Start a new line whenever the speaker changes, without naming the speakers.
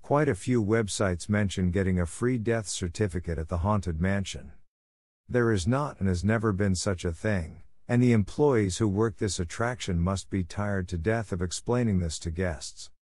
Quite a few websites mention getting a free death certificate at the Haunted Mansion. There is not and has never been such a thing, and the employees who work this attraction must be tired to death of explaining this to guests.